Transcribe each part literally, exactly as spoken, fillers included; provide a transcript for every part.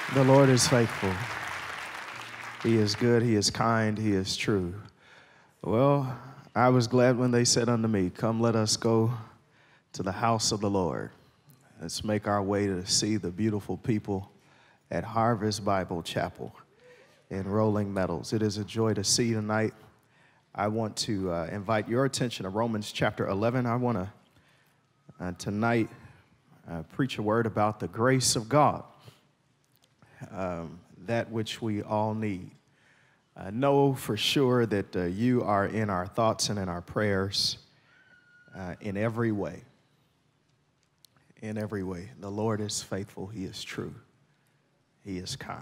The Lord is faithful. He is good, he is kind, he is true. Well, I was glad when they said unto me, come, let us go to the house of the Lord. Let's make our way to see the beautiful people at Harvest Bible Chapel in Rolling Meadows. It is a joy to see you tonight. I want to uh, invite your attention to Romans chapter eleven. I want to uh, tonight uh, preach a word about the grace of God, um, that which we all need. I know for sure that uh, you are in our thoughts and in our prayers uh, in every way. In every way. The Lord is faithful. He is true. He is kind.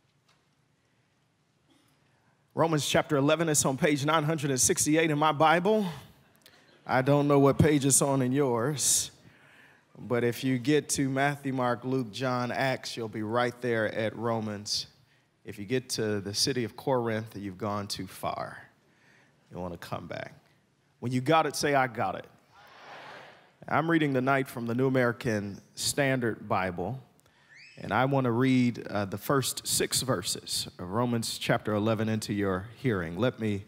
Romans chapter eleven is on page nine hundred sixty-eight in my Bible. I don't know what page it's on in yours, but if you get to Matthew, Mark, Luke, John, Acts, you'll be right there at Romans. If you get to the city of Corinth, you've gone too far. You want to come back. When you got it, say, I got it. I'm reading tonight from the New American Standard Bible, and I want to read uh, the first six verses of Romans chapter eleven into your hearing. Let me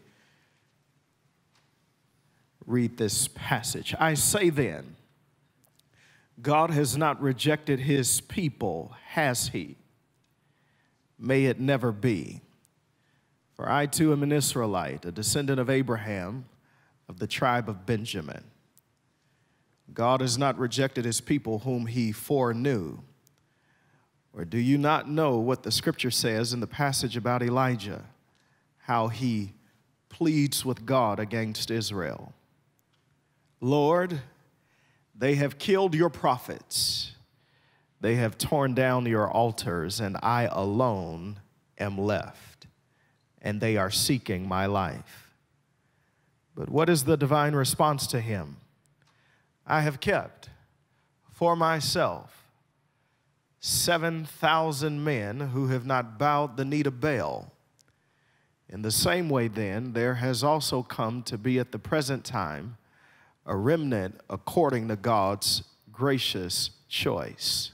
read this passage. I say then, God has not rejected his people, has he? May it never be. For I too am an Israelite, a descendant of Abraham, of the tribe of Benjamin. God has not rejected his people whom he foreknew. Or do you not know what the scripture says in the passage about Elijah, how he pleads with God against Israel? Lord, they have killed your prophets. They have torn down your altars, and I alone am left, and they are seeking my life. But what is the divine response to him? I have kept for myself seven thousand men who have not bowed the knee to Baal. In the same way, then, there has also come to be at the present time a remnant according to God's gracious choice.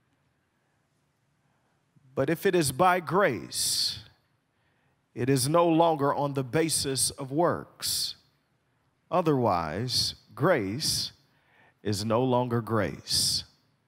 But if it is by grace, it is no longer on the basis of works. Otherwise, grace is no longer grace.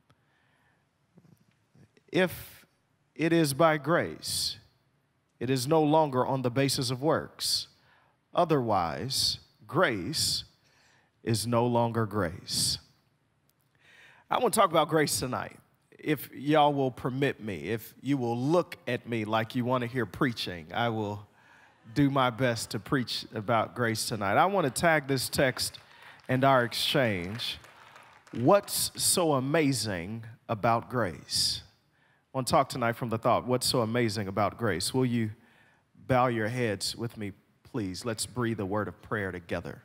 If it is by grace, it is no longer on the basis of works. Otherwise, grace is no longer grace. I want to talk about grace tonight. If y'all will permit me, if you will look at me like you want to hear preaching, I will do my best to preach about grace tonight. I want to tag this text and our exchange, what's so amazing about grace? I want to talk tonight from the thought, what's so amazing about grace? Will you bow your heads with me, please? Let's breathe a word of prayer together.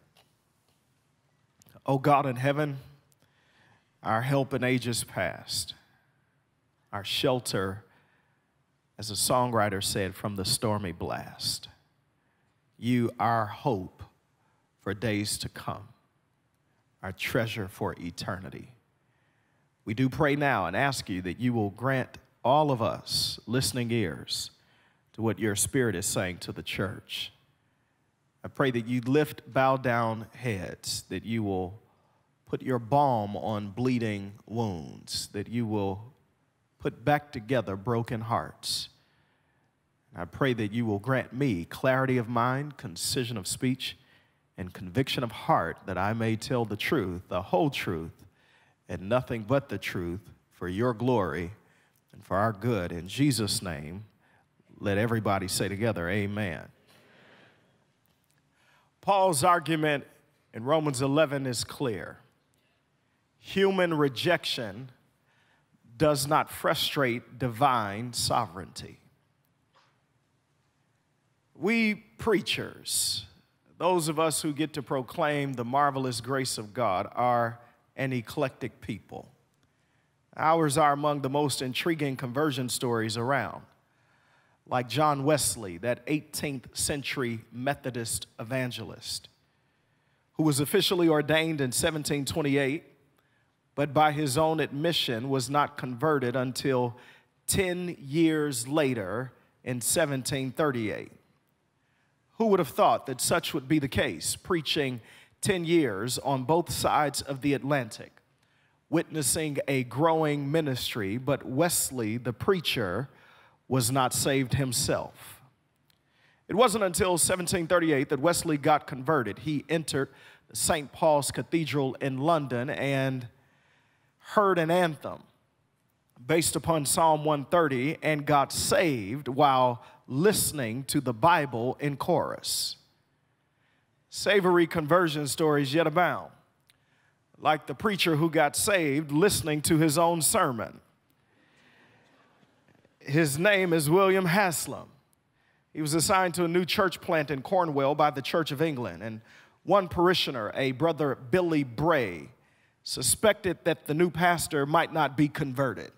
Oh God in heaven, our help in ages past, our shelter, as a songwriter said, from the stormy blast. You, our hope for days to come, our treasure for eternity. We do pray now and ask you that you will grant all of us listening ears to what your Spirit is saying to the church. I pray that you lift bowed down heads, that you will put your balm on bleeding wounds, that you will put back together broken hearts. I pray that you will grant me clarity of mind, concision of speech, and conviction of heart, that I may tell the truth, the whole truth, and nothing but the truth for your glory and for our good. In Jesus' name, let everybody say together, amen. Paul's argument in Romans eleven is clear. Human rejection does not frustrate divine sovereignty. We preachers, those of us who get to proclaim the marvelous grace of God, are an eclectic people. Ours are among the most intriguing conversion stories around, like John Wesley, that eighteenth century Methodist evangelist, who was officially ordained in seventeen twenty-eight, but by his own admission was not converted until ten years later in seventeen thirty-eight. Who would have thought that such would be the case, preaching ten years on both sides of the Atlantic, witnessing a growing ministry, but Wesley, the preacher, was not saved himself. It wasn't until seventeen thirty-eight that Wesley got converted. He entered Saint Paul's Cathedral in London and heard an anthem based upon Psalm one thirty and got saved while listening to the Bible in chorus. Savory conversion stories yet abound, like the preacher who got saved listening to his own sermon. His name is William Haslam. He was assigned to a new church plant in Cornwall by the Church of England, and one parishioner, a brother Billy Bray, suspected that the new pastor might not be converted.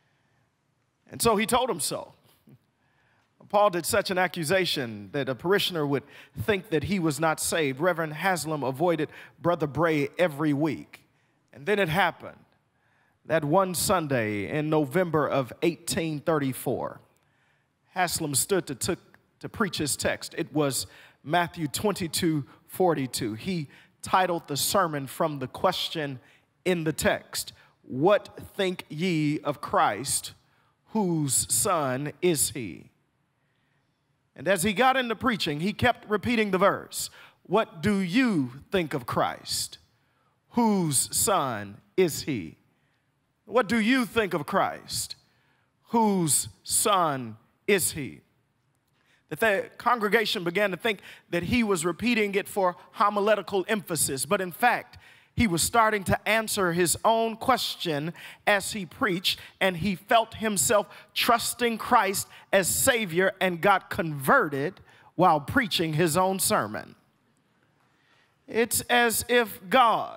And so he told him so. Paul did such an accusation that a parishioner would think that he was not saved. Reverend Haslam avoided Brother Bray every week. And then it happened that one Sunday in November of eighteen thirty-four, Haslam stood to, to, to preach his text. It was Matthew twenty-two forty-two. He titled the sermon from the question in the text, "What think ye of Christ? Whose son is he?" And as he got into preaching, he kept repeating the verse, "What do you think of Christ? Whose son is he?" What do you think of Christ? Whose son is he? That the congregation began to think that he was repeating it for homiletical emphasis, but in fact, he was starting to answer his own question as he preached, and he felt himself trusting Christ as Savior and got converted while preaching his own sermon. It's as if God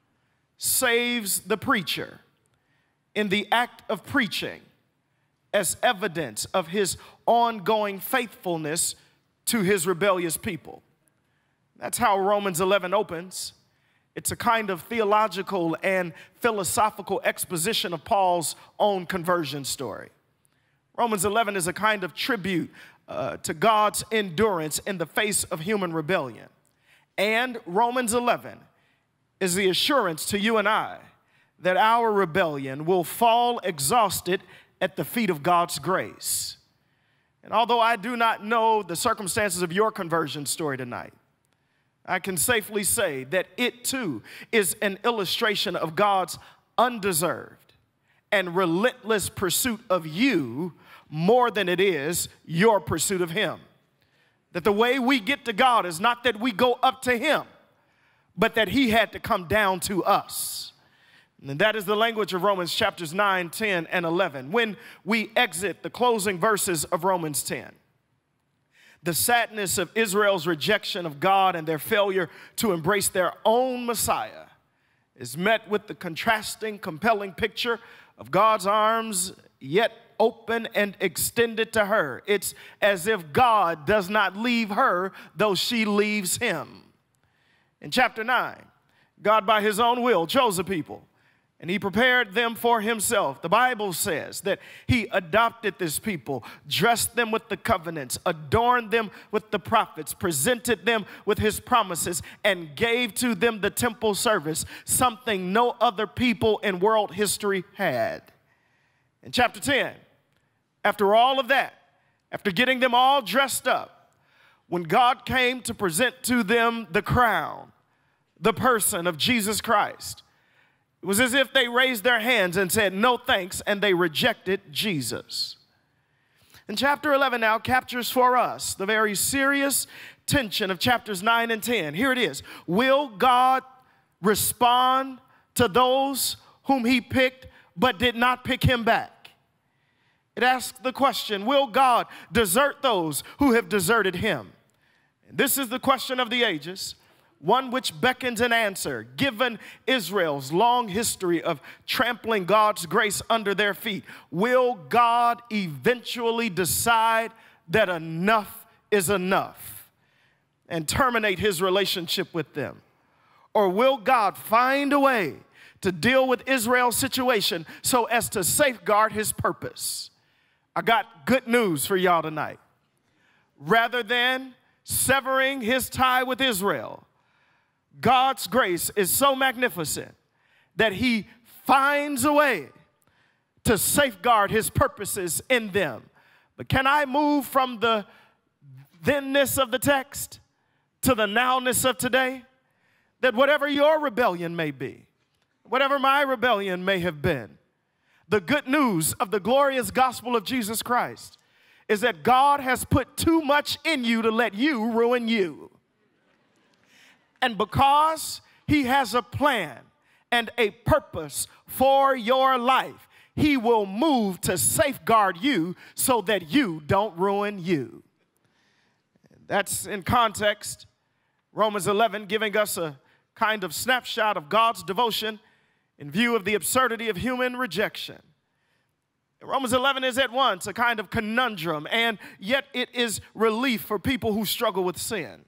saves the preacher in the act of preaching as evidence of his ongoing faithfulness to his rebellious people. That's how Romans eleven opens. It's a kind of theological and philosophical exposition of Paul's own conversion story. Romans eleven is a kind of tribute uh, to God's endurance in the face of human rebellion. And Romans eleven is the assurance to you and I that our rebellion will fall exhausted at the feet of God's grace. And although I do not know the circumstances of your conversion story tonight, I can safely say that it too is an illustration of God's undeserved and relentless pursuit of you more than it is your pursuit of him. That the way we get to God is not that we go up to him, but that he had to come down to us. And that is the language of Romans chapters nine, ten, and eleven. When we exit the closing verses of Romans ten, the sadness of Israel's rejection of God and their failure to embrace their own Messiah is met with the contrasting, compelling picture of God's arms yet open and extended to her. It's as if God does not leave her, though she leaves him. In chapter nine, God by his own will chose a people, and he prepared them for himself. The Bible says that he adopted this people, dressed them with the covenants, adorned them with the prophets, presented them with his promises, and gave to them the temple service, something no other people in world history had. In chapter ten, after all of that, after getting them all dressed up, when God came to present to them the crown, the person of Jesus Christ, it was as if they raised their hands and said, "No thanks," and they rejected Jesus. And chapter eleven now captures for us the very serious tension of chapters nine and ten. Here it is. Will God respond to those whom he picked but did not pick him back? It asks the question, will God desert those who have deserted him? And this is the question of the ages, one which beckons an answer, given Israel's long history of trampling God's grace under their feet. Will God eventually decide that enough is enough and terminate his relationship with them? Or will God find a way to deal with Israel's situation so as to safeguard his purpose? I got good news for y'all tonight. Rather than severing his tie with Israel, God's grace is so magnificent that he finds a way to safeguard his purposes in them. But can I move from the thenness of the text to the nowness of today? That whatever your rebellion may be, whatever my rebellion may have been, the good news of the glorious gospel of Jesus Christ is that God has put too much in you to let you ruin you. And because he has a plan and a purpose for your life, he will move to safeguard you so that you don't ruin you. That's in context, Romans eleven giving us a kind of snapshot of God's devotion in view of the absurdity of human rejection. Romans eleven is at once a kind of conundrum, and yet it is relief for people who struggle with sin.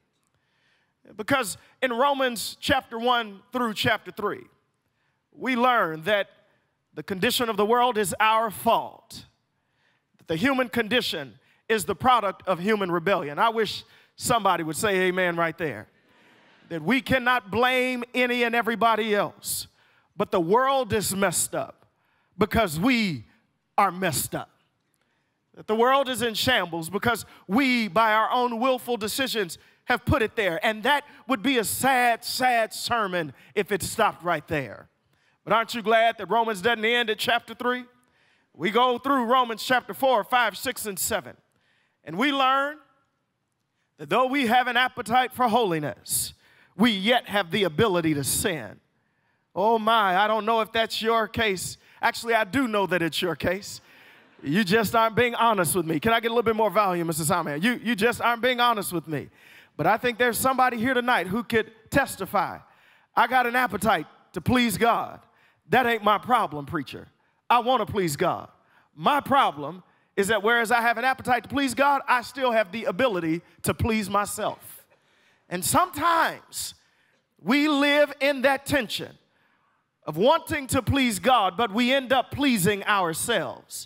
Because in Romans chapter one through chapter three, we learn that the condition of the world is our fault. That the human condition is the product of human rebellion. I wish somebody would say amen right there. That we cannot blame any and everybody else, but the world is messed up because we are messed up. That the world is in shambles because we, by our own willful decisions, have put it there. And that would be a sad, sad sermon if it stopped right there. But aren't you glad that Romans doesn't end at chapter three? We go through Romans chapter four, five, six, and seven. And we learn that though we have an appetite for holiness, we yet have the ability to sin. Oh my, I don't know if that's your case. Actually, I do know that it's your case. You just aren't being honest with me. Can I get a little bit more volume, Mister Simon? You, you just aren't being honest with me. But I think there's somebody here tonight who could testify. I got an appetite to please God. That ain't my problem, preacher. I want to please God. My problem is that whereas I have an appetite to please God, I still have the ability to please myself. And sometimes we live in that tension of wanting to please God, but we end up pleasing ourselves.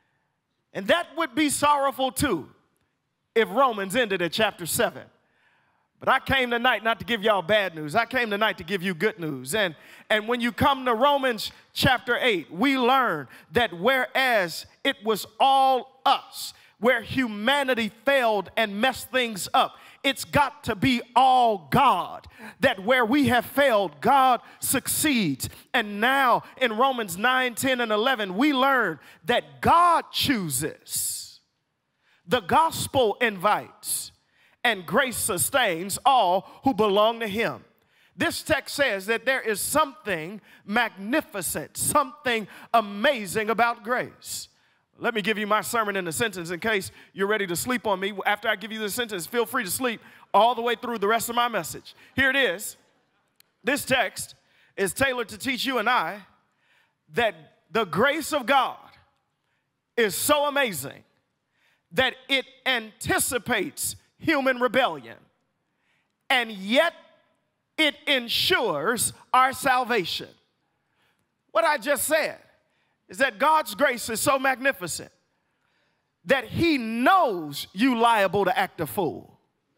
And that would be sorrowful too if Romans ended at chapter seven. But I came tonight not to give y'all bad news. I came tonight to give you good news. And, and when you come to Romans chapter eight, we learn that whereas it was all us, where humanity failed and messed things up, it's got to be all God. That where we have failed, God succeeds. And now in Romans nine, ten, and eleven, we learn that God chooses. The gospel invites, and grace sustains all who belong to him. This text says that there is something magnificent, something amazing about grace. Let me give you my sermon in a sentence in case you're ready to sleep on me. After I give you the sentence, feel free to sleep all the way through the rest of my message. Here it is. This text is tailored to teach you and I that the grace of God is so amazing that it anticipates human rebellion, and yet it ensures our salvation. What I just said is that God's grace is so magnificent that he knows you liable to act a fool.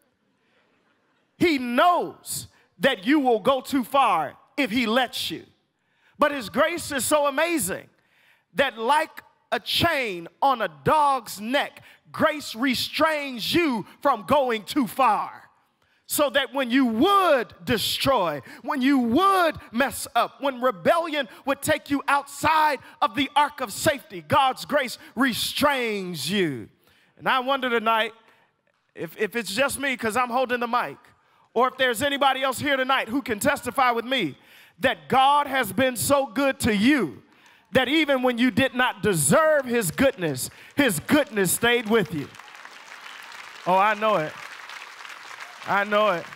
He knows that you will go too far if he lets you. But his grace is so amazing that like a chain on a dog's neck, grace restrains you from going too far. So that when you would destroy, when you would mess up, when rebellion would take you outside of the ark of safety, God's grace restrains you. And I wonder tonight if, if it's just me because I'm holding the mic, or if there's anybody else here tonight who can testify with me that God has been so good to you that even when you did not deserve his goodness, his goodness stayed with you. Oh, I know it. I know it.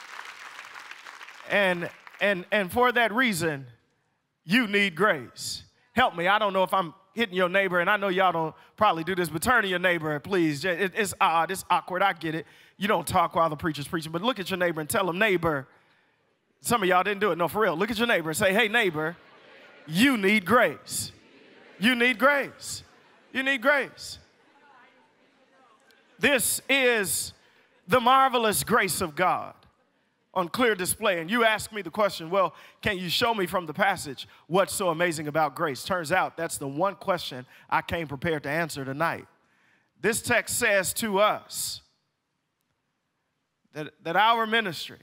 And, and, and for that reason, you need grace. Help me. I don't know if I'm hitting your neighbor, and I know y'all don't probably do this, but turn to your neighbor, please. It, it's odd. It's awkward. I get it. You don't talk while the preacher's preaching, but look at your neighbor and tell him, neighbor. Some of y'all didn't do it. No, for real. Look at your neighbor and say, hey, neighbor, you need grace. You need grace. You need grace. This is the marvelous grace of God on clear display. And you ask me the question, well, can you show me from the passage what's so amazing about grace? Turns out that's the one question I came prepared to answer tonight. This text says to us that, that our ministry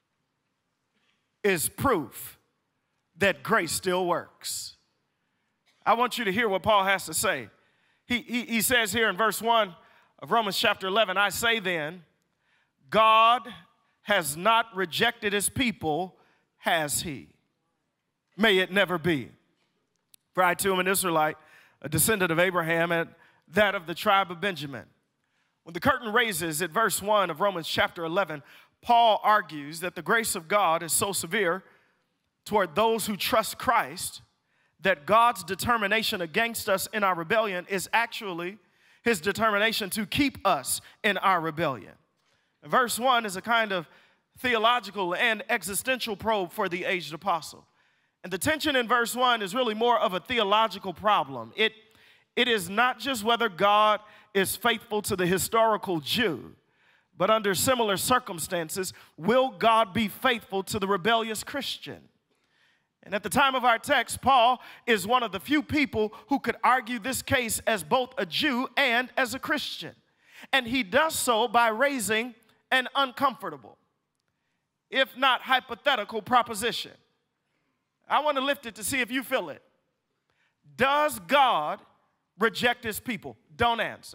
is proof that grace still works. I want you to hear what Paul has to say. He, he, he says here in verse one of Romans chapter eleven, I say then, God has not rejected his people, has he? May it never be. For I too am an Israelite, a descendant of Abraham, and that of the tribe of Benjamin. When the curtain raises at verse one of Romans chapter eleven, Paul argues that the grace of God is so severe toward those who trust Christ that God's determination against us in our rebellion is actually his determination to keep us in our rebellion. Verse one is a kind of theological and existential probe for the aged apostle. And the tension in verse one is really more of a theological problem. It, it is not just whether God is faithful to the historical Jew, but under similar circumstances, will God be faithful to the rebellious Christian? And at the time of our text, Paul is one of the few people who could argue this case as both a Jew and as a Christian. And he does so by raising an uncomfortable, if not hypothetical, proposition. I want to lift it to see if you feel it. Does God reject his people? Don't answer.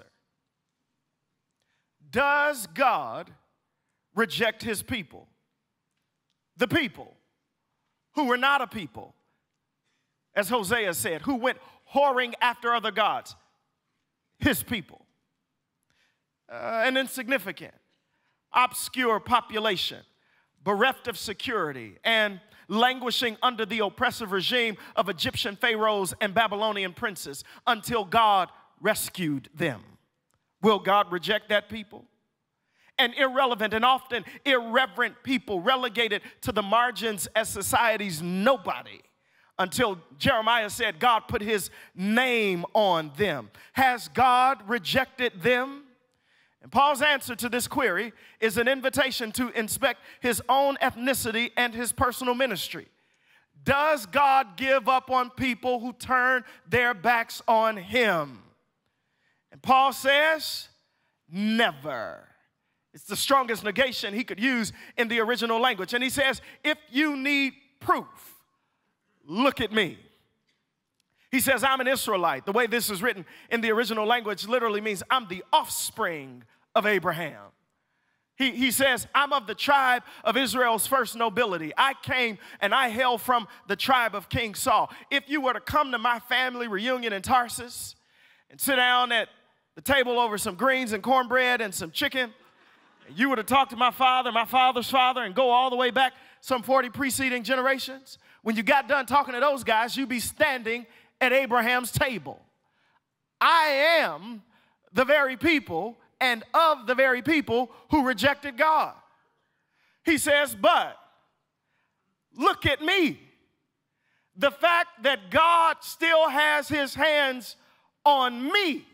Does God reject his people? The people who were not a people, as Hosea said, who went whoring after other gods, his people. Uh, an insignificant, obscure population, bereft of security and languishing under the oppressive regime of Egyptian pharaohs and Babylonian princes until God rescued them. Will God reject that people? And irrelevant and often irreverent people relegated to the margins as society's nobody until Jeremiah said God put his name on them. Has God rejected them? And Paul's answer to this query is an invitation to inspect his own ethnicity and his personal ministry. Does God give up on people who turn their backs on him? And Paul says, never. It's the strongest negation he could use in the original language. And he says, if you need proof, look at me. He says, I'm an Israelite. The way this is written in the original language literally means I'm the offspring of Abraham. He, he says, I'm of the tribe of Israel's first nobility. I came and I hail from the tribe of King Saul. If you were to come to my family reunion in Tarsus and sit down at the table over some greens and cornbread and some chicken, and you were to talk to my father, my father's father, and go all the way back some forty preceding generations, when you got done talking to those guys, you'd be standing at Abraham's table. I am the very people and of the very people who rejected God. He says, but look at me. The fact that God still has his hands on me,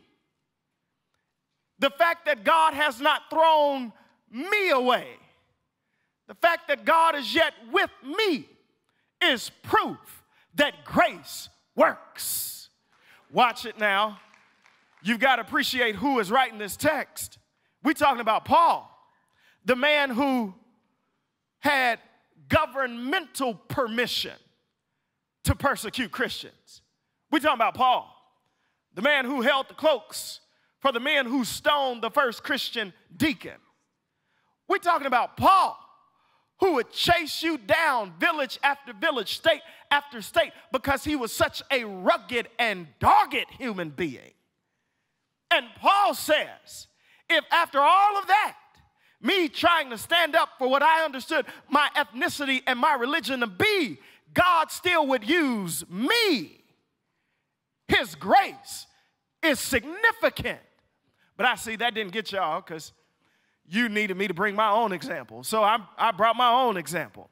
the fact that God has not thrown me away, the fact that God is yet with me is proof that grace works. Watch it now. You've got to appreciate who is writing this text. We're talking about Paul, the man who had governmental permission to persecute Christians. We're talking about Paul, the man who held the cloaks for the men who stoned the first Christian deacon. We're talking about Paul, who would chase you down village after village, state after state, because he was such a rugged and dogged human being. And Paul says, if after all of that, me trying to stand up for what I understood my ethnicity and my religion to be, God still would use me, his grace is significant. But I see that didn't get y'all because you needed me to bring my own example. So I, I brought my own example.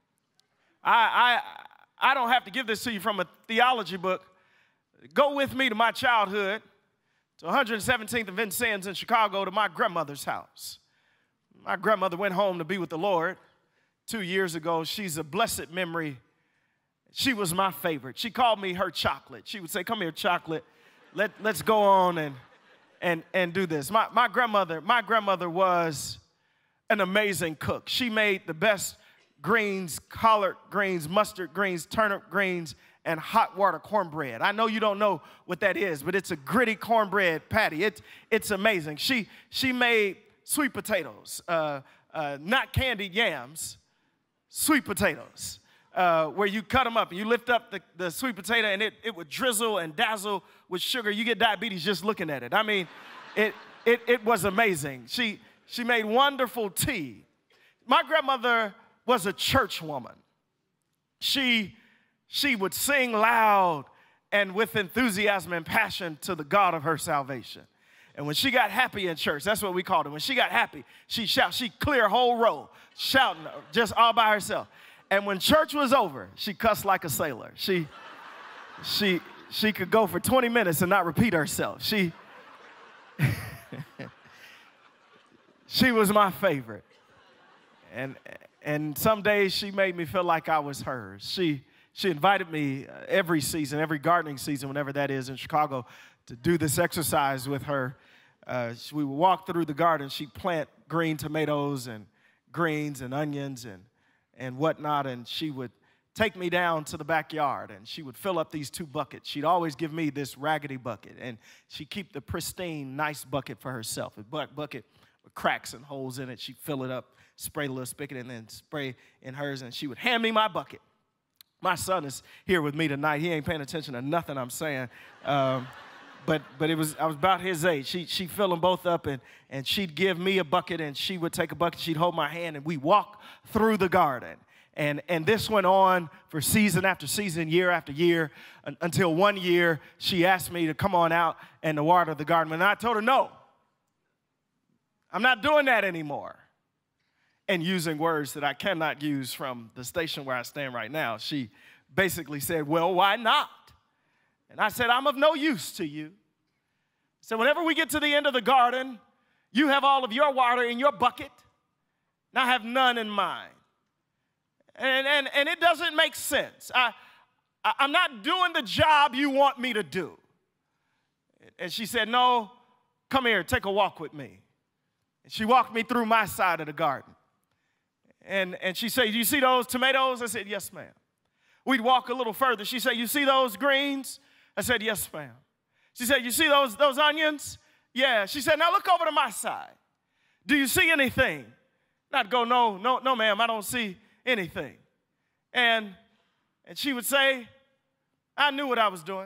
I, I, I don't have to give this to you from a theology book. Go with me to my childhood, to one hundred seventeenth and Vincennes in Chicago to my grandmother's house. My grandmother went home to be with the Lord two years ago. She's a blessed memory. She was my favorite. She called me her chocolate. She would say, come here, chocolate. Let, let's go on and, and, and do this. My, my grandmother, my grandmother was an amazing cook. She made the best greens, collard greens, mustard greens, turnip greens, and hot water cornbread. I know you don't know what that is, but it's a gritty cornbread patty. It's, it's amazing. She, she made sweet potatoes, uh, uh, not candied yams, sweet potatoes. Uh, where you cut them up and you lift up the, the sweet potato and it, it would drizzle and dazzle with sugar. You get diabetes just looking at it. I mean, it, it, it was amazing. She, she made wonderful tea. My grandmother was a church woman. She, she would sing loud and with enthusiasm and passion to the God of her salvation. And when she got happy in church, that's what we called it. When she got happy, she'd shout. She'd clear a whole row, shouting just all by herself. And when church was over, she cussed like a sailor. She, she, she could go for twenty minutes and not repeat herself. She, she was my favorite. And, and some days she made me feel like I was hers. She, she invited me every season, every gardening season, whenever that is in Chicago, to do this exercise with her. Uh, we would walk through the garden. She'd plant green tomatoes and greens and onions and and whatnot, and she would take me down to the backyard, and she would fill up these two buckets. She'd always give me this raggedy bucket, and she'd keep the pristine, nice bucket for herself. A bucket with cracks and holes in it. She'd fill it up, spray a little spigot, and then spray in hers, and she would hand me my bucket. My son is here with me tonight. He ain't paying attention to nothing I'm saying. Um, But but it was I was about his age. She she'd fill them both up and and she'd give me a bucket and she would take a bucket. She'd hold my hand and we walk through the garden. And and this went on for season after season, year after year, un, until one year she asked me to come on out and to water the garden. And I told her no. I'm not doing that anymore. And using words that I cannot use from the station where I stand right now, she basically said, "Well, why not?" And I said, "I'm of no use to you." So whenever we get to the end of the garden, you have all of your water in your bucket, and I have none in mine. And, and, and it doesn't make sense. I, I, I'm not doing the job you want me to do. And she said, "No, come here, take a walk with me." And she walked me through my side of the garden. And, and she said, "Do you see those tomatoes?" I said, "Yes, ma'am." We'd walk a little further. She said, "You see those greens?" I said, "Yes, ma'am." She said, "You see those, those onions?" "Yeah." She said, "Now look over to my side. Do you see anything?" And I'd go, "No, no, no, ma'am, I don't see anything." And, and she would say, "I knew what I was doing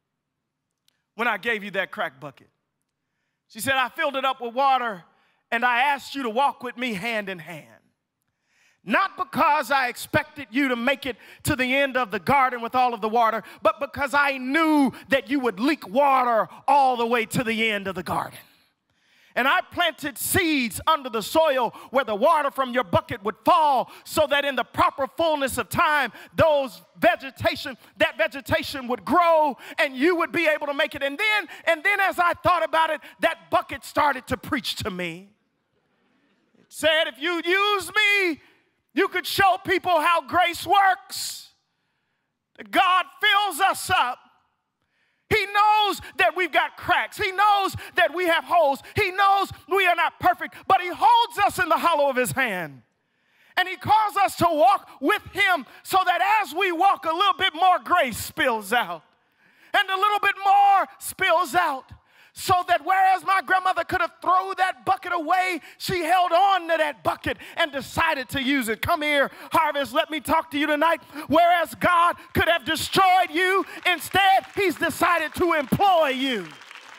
when I gave you that crack bucket." She said, "I filled it up with water and I asked you to walk with me hand in hand. Not because I expected you to make it to the end of the garden with all of the water, but because I knew that you would leak water all the way to the end of the garden. And I planted seeds under the soil where the water from your bucket would fall so that in the proper fullness of time, those vegetation, that vegetation would grow and you would be able to make it." And then, and then as I thought about it, that bucket started to preach to me. It said, if you use me, you could show people how grace works. God fills us up. He knows that we've got cracks. He knows that we have holes. He knows we are not perfect, but he holds us in the hollow of his hand. And he calls us to walk with him so that as we walk, a little bit more grace spills out. And a little bit more spills out. So that whereas my grandmother could have thrown that bucket away, she held on to that bucket and decided to use it. Come here, Harvest, let me talk to you tonight. Whereas God could have destroyed you, instead he's decided to employ you.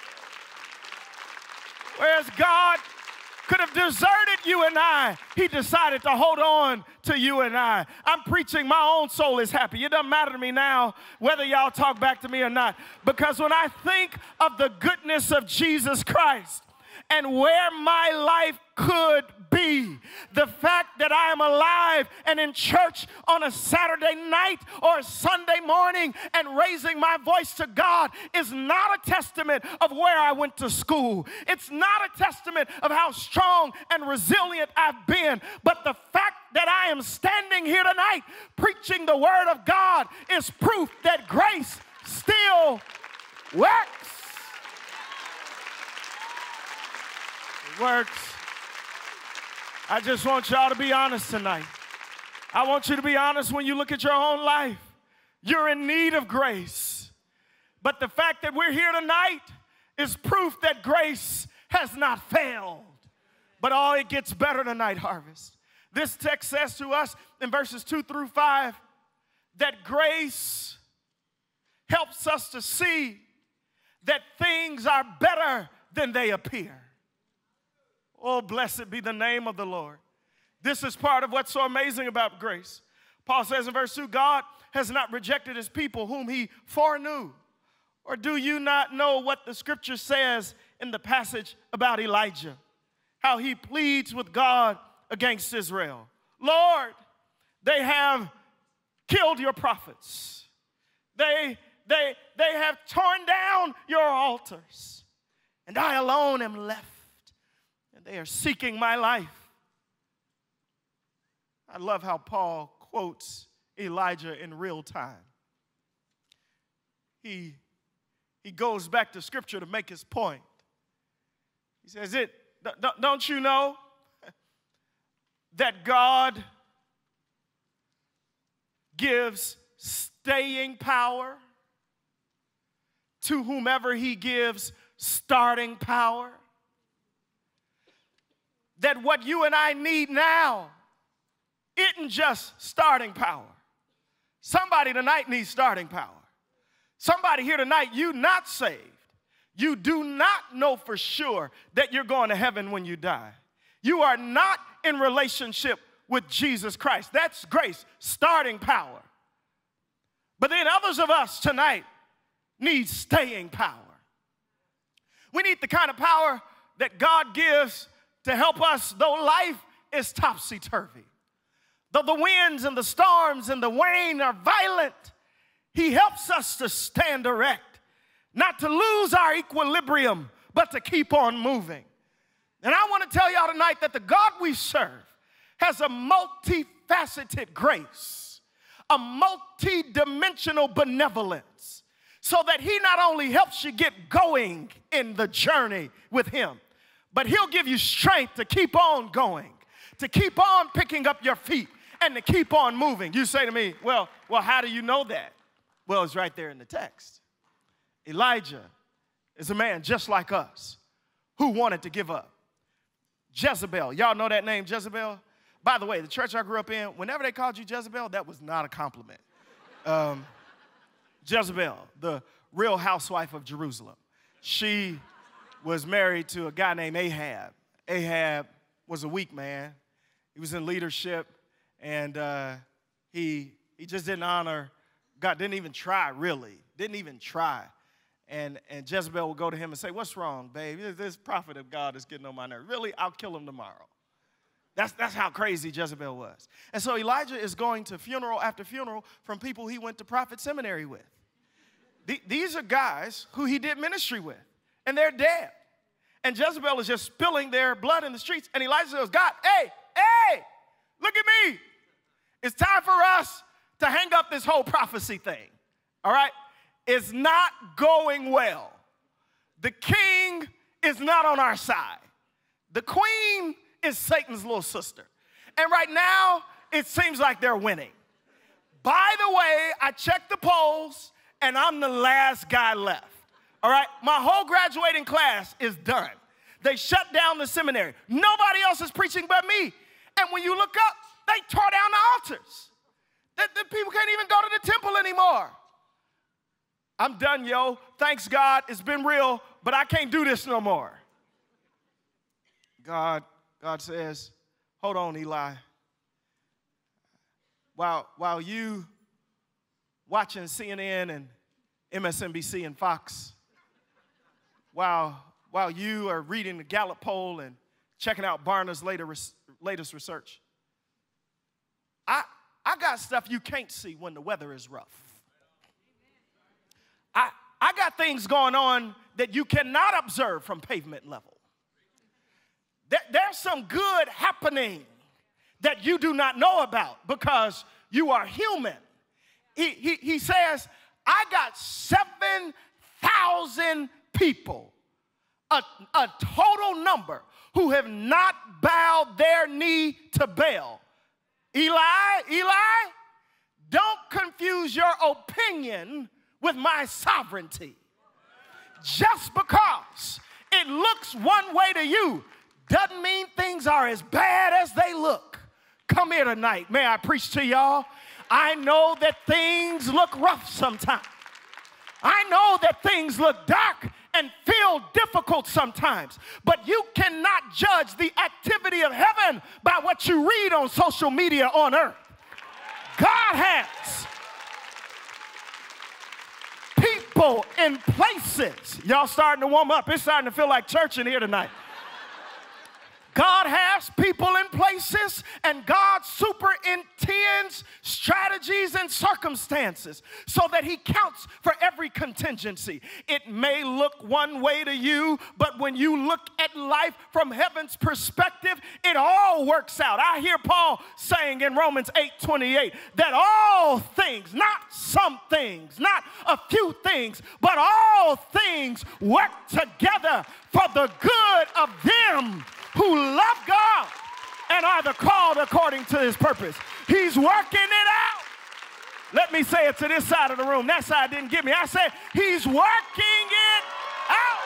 Whereas God could have deserted you and I, he decided to hold on to you and I. I'm preaching, my own soul is happy. It doesn't matter to me now whether y'all talk back to me or not, because when I think of the goodness of Jesus Christ, and where my life could be. The fact that I am alive and in church on a Saturday night or a Sunday morning and raising my voice to God is not a testament of where I went to school. It's not a testament of how strong and resilient I've been. But the fact that I am standing here tonight preaching the word of God is proof that grace still works. It works. I just want y'all to be honest tonight. I want you to be honest when you look at your own life. You're in need of grace. But the fact that we're here tonight is proof that grace has not failed. But oh, it gets better tonight, Harvest. This text says to us in verses two through five that grace helps us to see that things are better than they appear. Oh, blessed be the name of the Lord. This is part of what's so amazing about grace. Paul says in verse two, God has not rejected his people whom he foreknew. Or do you not know what the scripture says in the passage about Elijah? How he pleads with God against Israel. Lord, they have killed your prophets. They, they, they have torn down your altars. And I alone am left. And they are seeking my life. I love how Paul quotes Elijah in real time. He, he goes back to scripture to make his point. He says, "It don't you know that God gives staying power to whomever he gives starting power? That what you and I need now isn't just starting power. Somebody tonight needs starting power. Somebody here tonight, you not saved. You do not know for sure that you're going to heaven when you die. You are not in relationship with Jesus Christ. That's grace, starting power. But then others of us tonight need staying power. We need the kind of power that God gives to help us, though life is topsy-turvy. Though the winds and the storms and the rain are violent, he helps us to stand erect, not to lose our equilibrium, but to keep on moving. And I want to tell y'all tonight that the God we serve has a multifaceted grace, a multi-dimensional benevolence, so that he not only helps you get going in the journey with him, but he'll give you strength to keep on going, to keep on picking up your feet, and to keep on moving. You say to me, well, well, how do you know that? Well, it's right there in the text. Elijah is a man just like us who wanted to give up. Jezebel, y'all know that name, Jezebel? By the way, the church I grew up in, whenever they called you Jezebel, that was not a compliment. Um, Jezebel, the real housewife of Jerusalem. She was married to a guy named Ahab. Ahab was a weak man. He was in leadership, and uh, he, he just didn't honor God, didn't even try, really. Didn't even try. And, and Jezebel would go to him and say, what's wrong, babe? This prophet of God is getting on my nerves. Really, I'll kill him tomorrow. That's, that's how crazy Jezebel was. And so Elijah is going to funeral after funeral from people he went to prophet seminary with. The, these are guys who he did ministry with, and they're dead. And Jezebel is just spilling their blood in the streets. And Elijah says, God, hey, hey, look at me. It's time for us to hang up this whole prophecy thing, all right? It's not going well. The king is not on our side. The queen is Satan's little sister. And right now, it seems like they're winning. By the way, I checked the polls, and I'm the last guy left, all right? My whole graduating class is done. They shut down the seminary. Nobody else is preaching but me. And when you look up, they tore down the altars. That, that people can't even go to the temple anymore. I'm done, yo. Thanks, God. It's been real, but I can't do this no more. God, God says, hold on, Eli. While, while you watching C N N and M S N B C and Fox, while while you are reading the Gallup poll and checking out Barna's later, latest research. I, I got stuff you can't see when the weather is rough. I, I got things going on that you cannot observe from pavement level. There, there's some good happening that you do not know about because you are human. He, he, he says, I got seven thousand people, a, a total number, who have not bowed their knee to Baal. Eli, Eli, don't confuse your opinion with my sovereignty. Just because it looks one way to you doesn't mean things are as bad as they look. Come here tonight. May I preach to y'all? I know that things look rough sometimes. I know that things look dark and feel difficult sometimes, but you cannot judge the activity of heaven by what you read on social media on earth. God has people in places. Y'all starting to warm up. It's starting to feel like church in here tonight. God has people in places, and God superintends strategies and circumstances so that he counts for every contingency. It may look one way to you, but when you look at life from heaven's perspective, it all works out. I hear Paul saying in Romans eight twenty-eight that all things, not some things, not a few things, but all things work together for the good of them who love God and are the called according to his purpose. He's working it out. Let me say it to this side of the room. That side didn't get me. I said, he's working it out.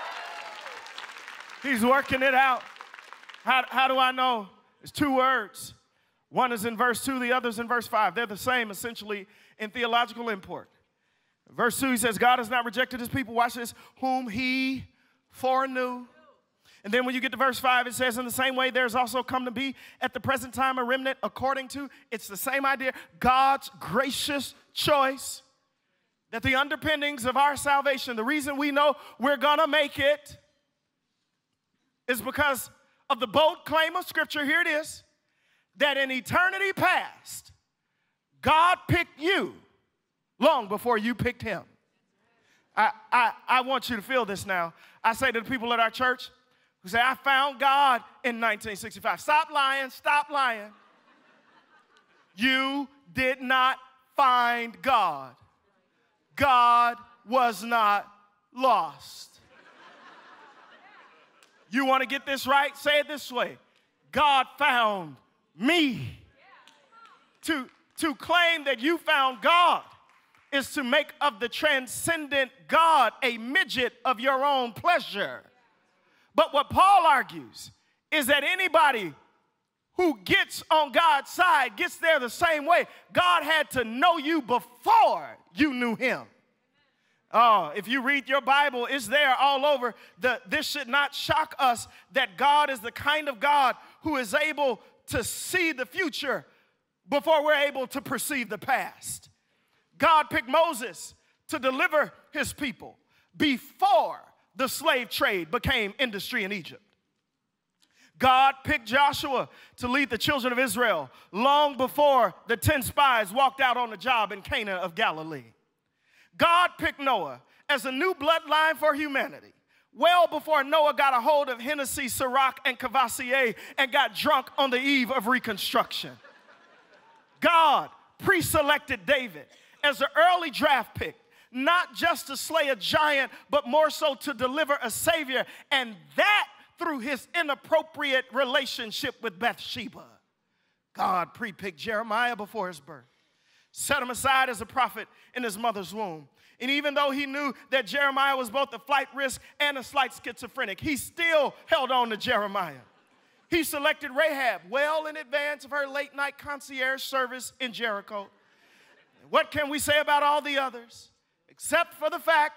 He's working it out. How, how do I know? It's two words. One is in verse two, the other's in verse five. They're the same, essentially, in theological import. Verse two, he says, God has not rejected his people. Watch this. Whom he foreknew. And then when you get to verse five, it says, in the same way, there's also come to be at the present time a remnant according to, it's the same idea, God's gracious choice, that the underpinnings of our salvation, the reason we know we're going to make it is because of the bold claim of Scripture. Here it is, that in eternity past, God picked you long before you picked him. I, I, I want you to feel this now. I say to the people at our church, who say, I found God in nineteen sixty-five. Stop lying, stop lying. You did not find God. God was not lost. You want to get this right? Say it this way. God found me. To, to claim that you found God is to make of the transcendent God a midget of your own pleasure. But what Paul argues is that anybody who gets on God's side gets there the same way. God had to know you before you knew him. Oh, if you read your Bible, it's there all over. The, this should not shock us that God is the kind of God who is able to see the future before we're able to perceive the past. God picked Moses to deliver his people before the slave trade became industry in Egypt. God picked Joshua to lead the children of Israel long before the ten spies walked out on the job in Cana of Galilee. God picked Noah as a new bloodline for humanity well before Noah got a hold of Hennessy, Ciroc, and Cavassier and got drunk on the eve of Reconstruction. God pre-selected David as an early draft pick, not just to slay a giant, but more so to deliver a savior, and that through his inappropriate relationship with Bathsheba. God pre-picked Jeremiah before his birth, set him aside as a prophet in his mother's womb. And even though he knew that Jeremiah was both a flight risk and a slight schizophrenic, he still held on to Jeremiah. He selected Rahab well in advance of her late night concierge service in Jericho. What can we say about all the others? Except for the fact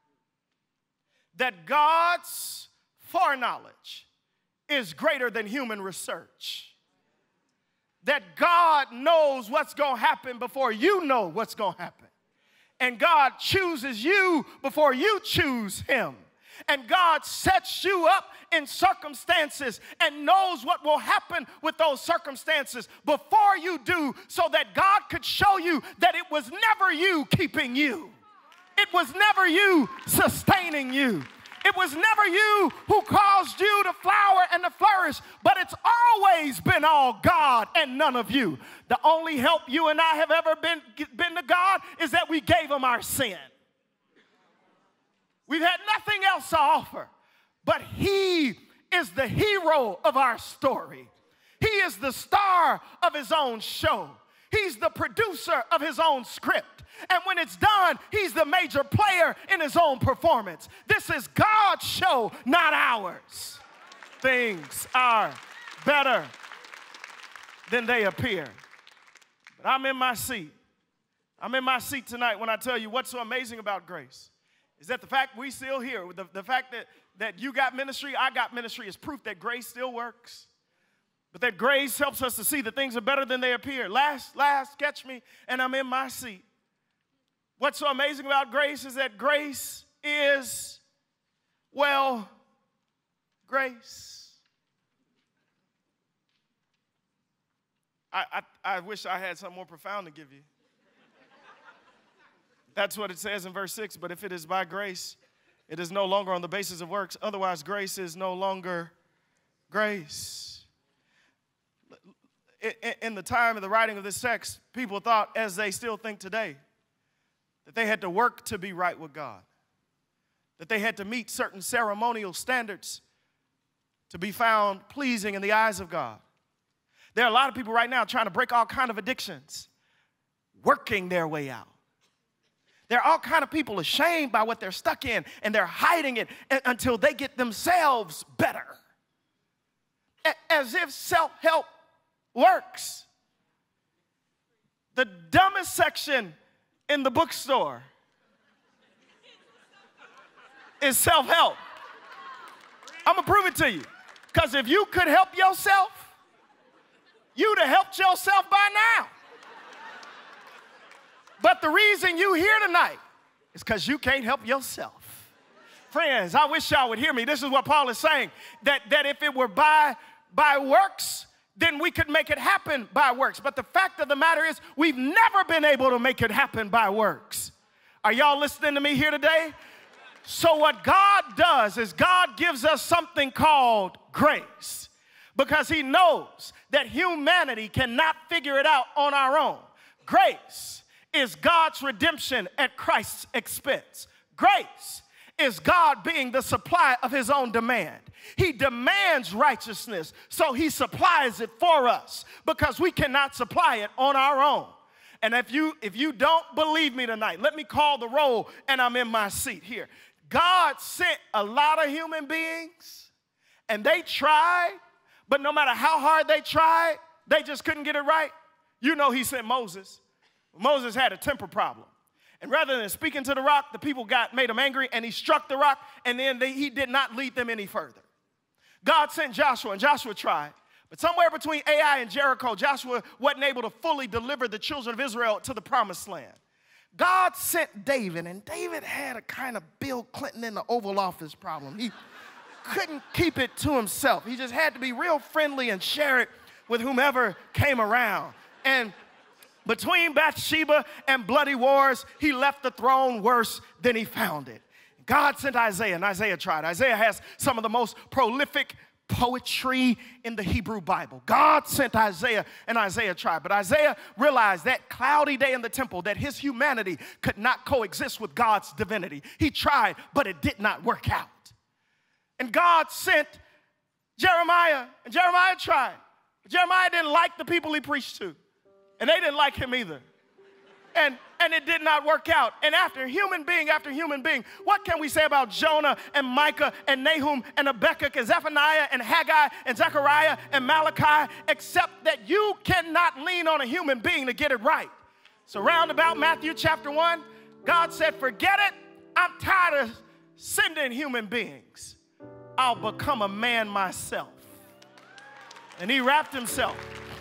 that God's foreknowledge is greater than human research. That God knows what's going to happen before you know what's going to happen. And God chooses you before you choose him. And God sets you up in circumstances and knows what will happen with those circumstances before you do, so that God could show you that it was never you keeping you. It was never you sustaining you. It was never you who caused you to flower and to flourish, but it's always been all God and none of you. The only help you and I have ever been, been to God is that we gave him our sin. We've had nothing else to offer, but he is the hero of our story. He is the star of his own show. He's the producer of his own script. And when it's done, he's the major player in his own performance. This is God's show, not ours. Things are better than they appear. But I'm in my seat. I'm in my seat tonight when I tell you what's so amazing about grace is that the fact we still here, the, the fact that, that you got ministry, I got ministry, is proof that grace still works. But that grace helps us to see that things are better than they appear. Last, last, catch me, and I'm in my seat. What's so amazing about grace is that grace is, well, grace. I, I, I wish I had something more profound to give you. That's what it says in verse six. But if it is by grace, it is no longer on the basis of works. Otherwise, grace is no longer grace. In the time of the writing of this text, people thought, as they still think today, that they had to work to be right with God, that they had to meet certain ceremonial standards to be found pleasing in the eyes of God. There are a lot of people right now trying to break all kinds of addictions, working their way out. There are all kinds of people ashamed by what they're stuck in, and they're hiding it until they get themselves better. As if self-help works. The dumbest section in the bookstore is self-help. I'm going to prove it to you. Because if you could help yourself, you'd have helped yourself by now. But the reason you here tonight is because you can't help yourself. Friends, I wish y'all would hear me. This is what Paul is saying, that, that if it were by, by works, then we could make it happen by works. But the fact of the matter is, we've never been able to make it happen by works. Are y'all listening to me here today? So what God does is God gives us something called grace, because he knows that humanity cannot figure it out on our own. Grace is God's redemption at Christ's expense. Grace is God being the supply of his own demand. He demands righteousness, so he supplies it for us, because we cannot supply it on our own. And if you, if you don't believe me tonight, let me call the roll, and I'm in my seat here. God sent a lot of human beings, and they tried, but no matter how hard they tried, they just couldn't get it right. You know he sent Moses. Moses had a temper problem. And rather than speaking to the rock, the people got made him angry, and he struck the rock, and then they, he did not lead them any further. God sent Joshua, and Joshua tried. But somewhere between Ai and Jericho, Joshua wasn't able to fully deliver the children of Israel to the promised land. God sent David, and David had a kind of Bill Clinton in the Oval Office problem. He couldn't keep it to himself. He just had to be real friendly and share it with whomever came around. And between Bathsheba and bloody wars, he left the throne worse than he found it. God sent Isaiah, and Isaiah tried. Isaiah has some of the most prolific poetry in the Hebrew Bible. God sent Isaiah, and Isaiah tried. But Isaiah realized that cloudy day in the temple that his humanity could not coexist with God's divinity. He tried, but it did not work out. And God sent Jeremiah, and Jeremiah tried. But Jeremiah didn't like the people he preached to. And they didn't like him either. And, and it did not work out. And after human being after human being, what can we say about Jonah and Micah and Nahum and Habakkuk and Zephaniah and Haggai and Zechariah and Malachi, except that you cannot lean on a human being to get it right. So round about Matthew chapter one, God said, forget it. I'm tired of sending human beings. I'll become a man myself. And he wrapped himself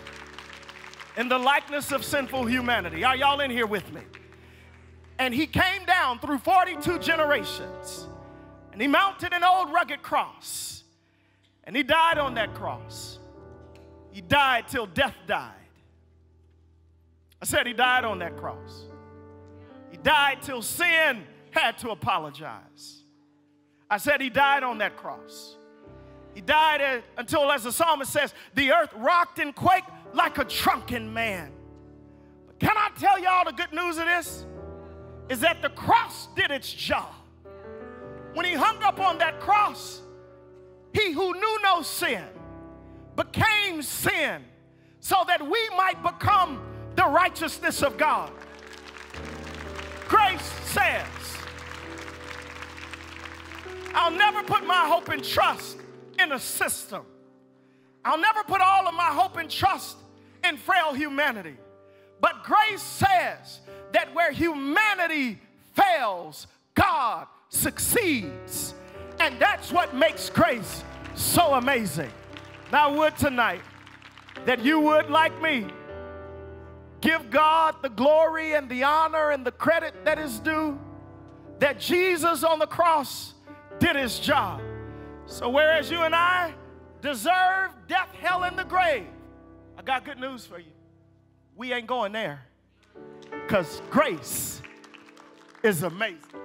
in the likeness of sinful humanity. Are y'all in here with me? And he came down through forty-two generations And he mounted an old rugged cross. And he died on that cross. He died till death died. I said he died on that cross. He died till sin had to apologize. I said he died on that cross. He died uh, until, as the psalmist says, the earth rocked and quaked like a drunken man. But can I tell y'all the good news of this? Is that the cross did its job. When he hung up on that cross, he who knew no sin became sin so that we might become the righteousness of God. Grace says, I'll never put my hope and trust in a system. I'll never put all of my hope and trust in frail humanity. But grace says that where humanity fails, God succeeds. And that's what makes grace so amazing. Now, I would tonight that you would, like me, give God the glory and the honor and the credit that is due, that Jesus on the cross did his job. So whereas you and I deserve death, hell, and the grave, I got good news for you. We ain't going there, because grace is amazing.